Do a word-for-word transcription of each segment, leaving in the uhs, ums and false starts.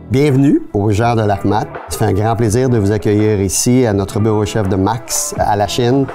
Bienvenue aux gens de l'ACMAT. Ça fait un grand plaisir de vous accueillir ici à notre bureau chef de Max à Lachine.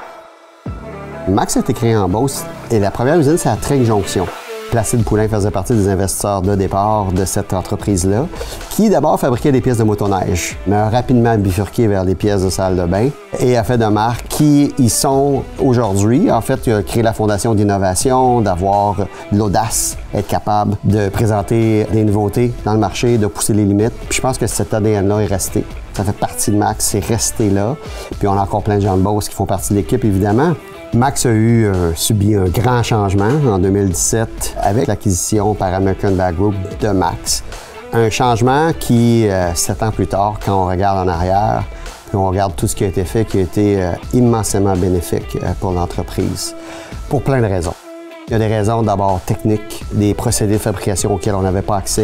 Max a été créé en Beauce et la première usine, c'est à Trinquet-Jonction. Placide Poulain faisait partie des investisseurs de départ de cette entreprise-là, qui d'abord fabriquait des pièces de motoneige, mais a rapidement bifurqué vers des pièces de salle de bain et a fait de marques qui y sont aujourd'hui. En fait, il a créé la fondation d'innovation, d'avoir l'audace, être capable de présenter des nouveautés dans le marché, de pousser les limites. Puis je pense que cet A D N-là est resté. Ça fait partie de Max, c'est resté là. Puis on a encore plein de gens de Beauce qui font partie de l'équipe, évidemment. Max a eu euh, subi un grand changement en deux mille dix-sept avec l'acquisition par American Bag Group de Max. Un changement qui, euh, sept ans plus tard, quand on regarde en arrière, puis on regarde tout ce qui a été fait, qui a été euh, immensément bénéfique euh, pour l'entreprise, pour plein de raisons. Il y a des raisons d'abord techniques, des procédés de fabrication auxquels on n'avait pas accès,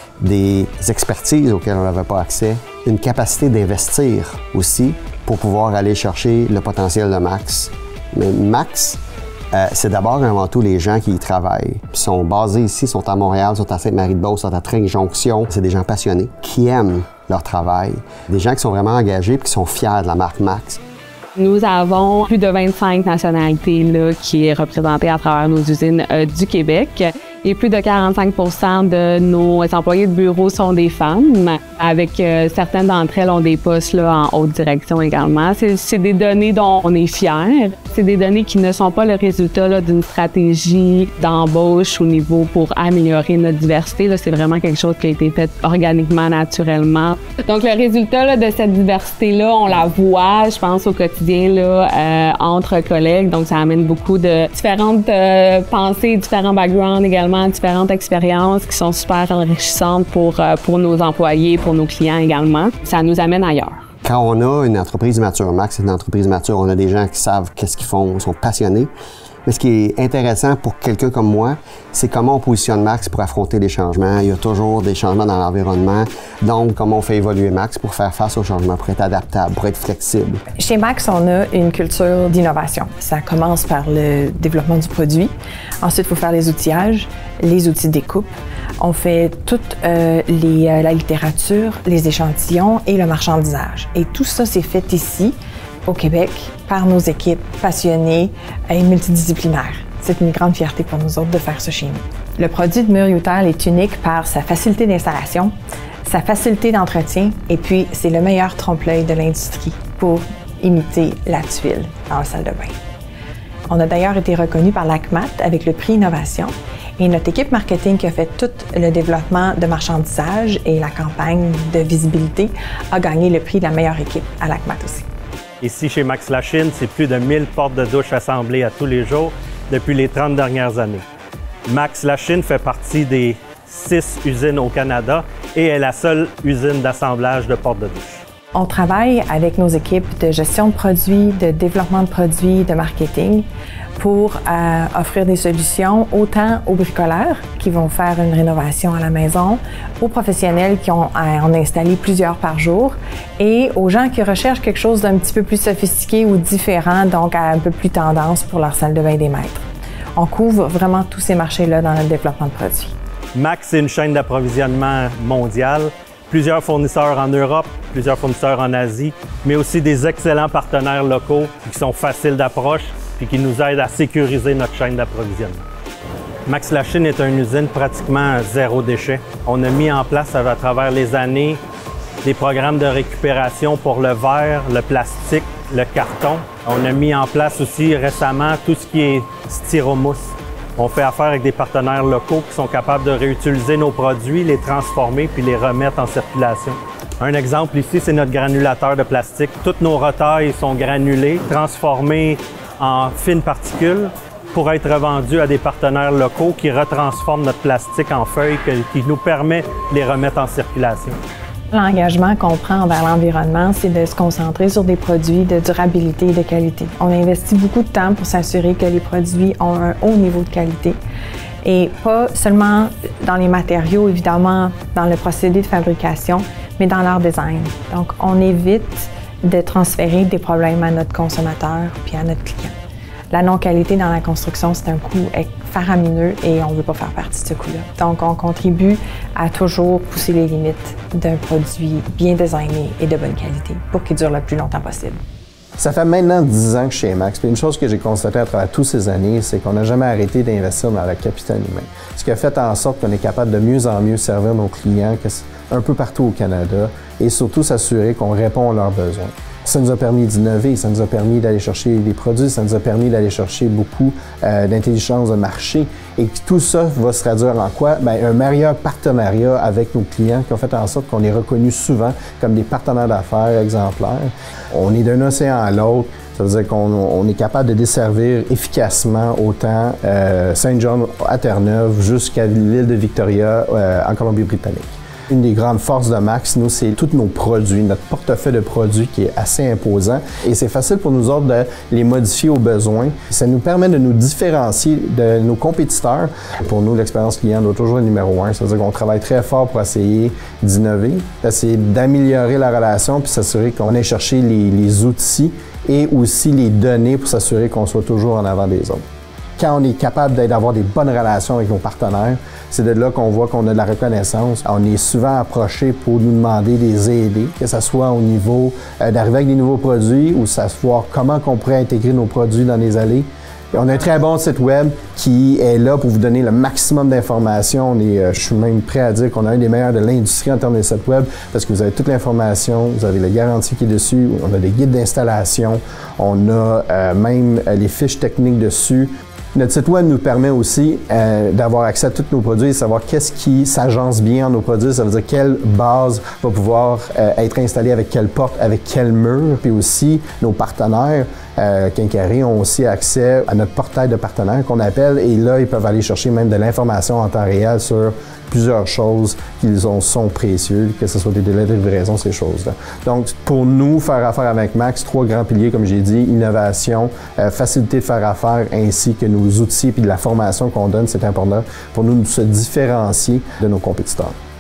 des expertises auxquelles on n'avait pas accès, une capacité d'investir aussi pour pouvoir aller chercher le potentiel de Max. Mais Max, euh, c'est d'abord et avant tout les gens qui y travaillent. Ils sont basés ici, sont à Montréal, sont à Sainte-Marie-de-Beauce, sont à Trinquet-Jonction. C'est des gens passionnés qui aiment leur travail, des gens qui sont vraiment engagés et qui sont fiers de la marque Max. Nous avons plus de vingt-cinq nationalités là, qui est représentées à travers nos usines euh, du Québec. Et plus de quarante-cinq pour cent de nos employés de bureau sont des femmes, avec euh, certaines d'entre elles ont des postes là, en haute direction également. C'est des données dont on est fiers. C'est des données qui ne sont pas le résultat d'une stratégie d'embauche au niveau pour améliorer notre diversité. C'est vraiment quelque chose qui a été fait organiquement, naturellement. Donc le résultat là, de cette diversité-là, on la voit, je pense, au quotidien là, euh, entre collègues. Donc ça amène beaucoup de différentes euh, pensées, différents backgrounds également, différentes expériences qui sont super enrichissantes pour, pour nos employés, pour nos clients également. Ça nous amène ailleurs. Quand on a une entreprise mature, Max, c'est une entreprise mature, on a des gens qui savent qu'est-ce qu'ils font, sont passionnés. Mais ce qui est intéressant pour quelqu'un comme moi, c'est comment on positionne Max pour affronter les changements. Il y a toujours des changements dans l'environnement. Donc, comment on fait évoluer Max pour faire face aux changements, pour être adaptable, pour être flexible. Chez Max, on a une culture d'innovation. Ça commence par le développement du produit. Ensuite, il faut faire les outillages, les outils de découpe. On fait toute euh, les, euh, la littérature, les échantillons et le marchandisage. Et tout ça, c'est fait ici, au Québec, par nos équipes passionnées et multidisciplinaires. C'est une grande fierté pour nous autres de faire ça chez nous. Le produit de mur Utal est unique par sa facilité d'installation, sa facilité d'entretien, et puis c'est le meilleur trompe-l'œil de l'industrie pour imiter la tuile dans la salle de bain. On a d'ailleurs été reconnu par l'ACMAT avec le prix Innovation, et notre équipe marketing qui a fait tout le développement de marchandisage et la campagne de visibilité a gagné le prix de la meilleure équipe à l'ACMAT aussi. Ici, chez Max Lachine, c'est plus de mille portes de douche assemblées à tous les jours depuis les trente dernières années. Max Lachine fait partie des six usines au Canada et est la seule usine d'assemblage de portes de douche. On travaille avec nos équipes de gestion de produits, de développement de produits, de marketing pour euh, offrir des solutions autant aux bricoleurs qui vont faire une rénovation à la maison, aux professionnels qui ont à en installer plusieurs par jour et aux gens qui recherchent quelque chose d'un petit peu plus sophistiqué ou différent, donc à un peu plus tendance pour leur salle de bain des maîtres. On couvre vraiment tous ces marchés-là dans le développement de produits. Max, c'est une chaîne d'approvisionnement mondiale. Plusieurs fournisseurs en Europe, plusieurs fournisseurs en Asie, mais aussi des excellents partenaires locaux qui sont faciles d'approche et qui nous aident à sécuriser notre chaîne d'approvisionnement. Max Lachine est une usine pratiquement zéro déchet. On a mis en place à travers les années des programmes de récupération pour le verre, le plastique, le carton. On a mis en place aussi récemment tout ce qui est styromousse. On fait affaire avec des partenaires locaux qui sont capables de réutiliser nos produits, les transformer puis les remettre en circulation. Un exemple ici, c'est notre granulateur de plastique. Toutes nos retailles sont granulées, transformées en fines particules pour être revendues à des partenaires locaux qui retransforment notre plastique en feuilles qui nous permet de les remettre en circulation. L'engagement qu'on prend envers l'environnement, c'est de se concentrer sur des produits de durabilité et de qualité. On investit beaucoup de temps pour s'assurer que les produits ont un haut niveau de qualité et pas seulement dans les matériaux, évidemment, dans le procédé de fabrication, mais dans leur design. Donc, on évite de transférer des problèmes à notre consommateur puis à notre client. La non-qualité dans la construction, c'est un coût faramineux et on ne veut pas faire partie de ce coût-là. Donc, on contribue à toujours pousser les limites d'un produit bien designé et de bonne qualité pour qu'il dure le plus longtemps possible. Ça fait maintenant dix ans que je suis chez Max. Puis une chose que j'ai constatée à travers toutes ces années, c'est qu'on n'a jamais arrêté d'investir dans le capital humain. Ce qui a fait en sorte qu'on est capable de mieux en mieux servir nos clients un peu partout au Canada et surtout s'assurer qu'on répond à leurs besoins. Ça nous a permis d'innover, ça nous a permis d'aller chercher des produits, ça nous a permis d'aller chercher beaucoup euh, d'intelligence de marché. Et tout ça va se traduire en quoi? Bien, un meilleur partenariat avec nos clients qui ont fait en sorte qu'on est reconnu souvent comme des partenaires d'affaires exemplaires. On est d'un océan à l'autre. Ça veut dire qu'on on est capable de desservir efficacement autant euh, Saint-John à Terre-Neuve jusqu'à l'île de Victoria euh, en Colombie-Britannique. Une des grandes forces de Max, nous, c'est tous nos produits, notre portefeuille de produits qui est assez imposant. Et c'est facile pour nous autres de les modifier aux besoins. Ça nous permet de nous différencier de nos compétiteurs. Pour nous, l'expérience client doit toujours être numéro un. Ça veut dire qu'on travaille très fort pour essayer d'innover, d'essayer d'améliorer la relation puis s'assurer qu'on aille chercher les, les outils et aussi les données pour s'assurer qu'on soit toujours en avant des autres. Quand on est capable d'avoir des bonnes relations avec nos partenaires, c'est de là qu'on voit qu'on a de la reconnaissance. On est souvent approché pour nous demander de les aider, que ce soit au niveau euh, d'arriver avec des nouveaux produits ou savoir comment on pourrait intégrer nos produits dans les allées. Et on a un très bon site web qui est là pour vous donner le maximum d'informations. On est, euh, je suis même prêt à dire qu'on a un des meilleurs de l'industrie en termes de site web parce que vous avez toute l'information, vous avez la garantie qui est dessus, on a des guides d'installation, on a euh, même euh, les fiches techniques dessus. Notre site web nous permet aussi euh, d'avoir accès à tous nos produits et savoir qu'est-ce qui s'agence bien en nos produits. Ça veut dire quelle base va pouvoir euh, être installée avec quelle porte, avec quel mur. Puis aussi, nos partenaires, euh, Quincaillerie, ont aussi accès à notre portail de partenaires qu'on appelle. Et là, ils peuvent aller chercher même de l'information en temps réel sur plusieurs choses qui ont, sont précieuses, que ce soit des délais de livraison, ces choses-là. Donc, pour nous, faire affaire avec Max, trois grands piliers, comme j'ai dit, innovation, euh, facilité de faire affaire, ainsi que nos outils et de la formation qu'on donne, c'est important pour nous de se différencier de nos compétiteurs.